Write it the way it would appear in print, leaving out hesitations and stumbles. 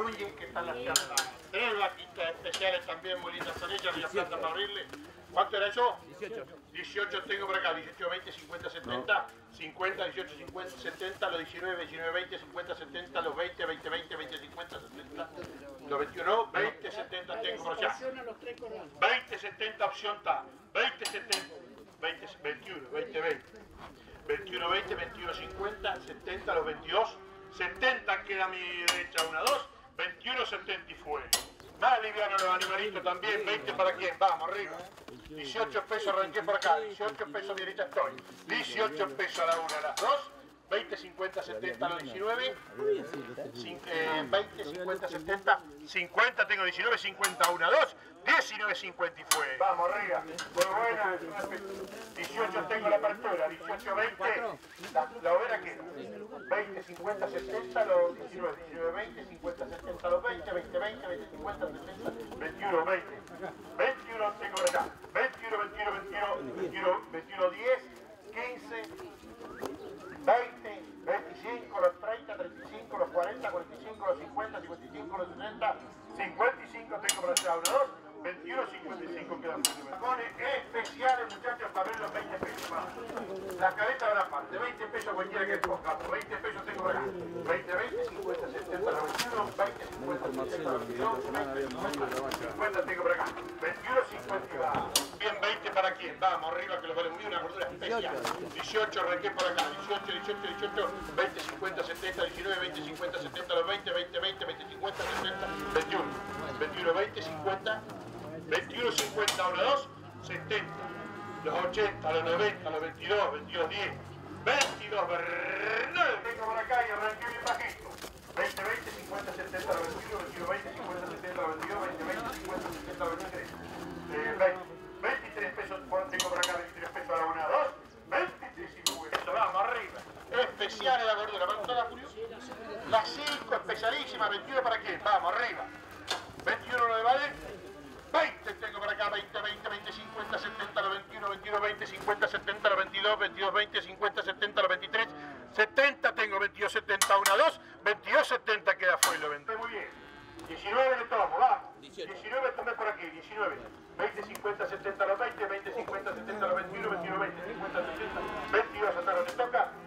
Núñez, que están las piernas. Tres vaquitas especiales también, muy lindas son ellas, y la planta para abrirle. ¿Cuánto era eso? 18. 18 tengo por acá, 18, 20, 50, 70, 50, 18, 50, 70, los 19, 19, 20, 50, 70, los 20, 20, 20, 20, 50, 70, los 21, 20, 70 tengo por allá. 20, 70 opción está, 20, 70, 20, 21, 20, 20, 21, 20, 21, 50, 70, los 22, 70 queda a mi derecha, 1, 2, 21, 70 y fue. Más liviano los animalitos también, 20 para quién, vamos arriba. 18 pesos arranqué por acá, 18 pesos a mi derecha estoy. 18 pesos a la 1, a las 2. 20, 50, 70 a los 19. 20, 50, 70. 50 tengo 19, 50, 1, 2. 19, 50 y fue. Vamos arriba. Muy buena. 18 tengo la apertura, 18, 20. La overa queda. 20, 50, 70, los 19, 19, 20, 50, 70, los 20, 20, 20, 20, 50, 70, 21, 20. 21 tengo por acá. 21, 21, 21, 21, 21, 10, 15, 20, 25, los 30, 35, los 40, 45, los 50, 55, los 60, 55 tengo para allá, 1, 2, 21, 55 quedan. Pone especiales, muchachos, para ver los 20 pesos. La cabeza de la parte, 20 pesos cualquiera que ponga, 20 pesos tengo por acá. 20, 20, 50, 70, 21, 20, 50, 70, 22, 20, 50 tengo por acá. 21, 50 y va. Bien, 20 para quién, vamos arriba que lo vale muy bien, una gordura especial. 18 arranqué por acá, 18, 18, 18, 20, 50, 70, 19, 20, 50, 70, los 20, 20, 20, 20, 50, 70, 21, 21, 20, 50, 21, 50, 1, 2, 70, los 80, los 90, los 22, 22, 10, 22, 9, tengo por acá y arranqué bien bajito. 20, 20, 50, 70, 21, 21, 20, 50, 70, 22, 20, 20, 50, 70, 23, 20, 23 pesos tengo por acá, 23 pesos a la 1, 2, 23 y muy eso, vamos arriba. Especial la gordura, ¿me gustó la Julio? La 5, especialísima, 21 para quién, vamos arriba. 21 no le vale. 20 tengo por acá, 20, 20, 20, 50, 70, los 21, 21, 20, 50, 70, los 22, 22, 20, 50, 70, los 23, 70 tengo, 22, 70, 1, 2, 22, 70 queda fuera, lo 20. Muy bien. 19 le tomo, vamos. 19 tomé por aquí, 19. 20, 50, 70, los 20, 20, 50, 70, los 21, 21, 20, 50, 70, 22, hasta donde toca.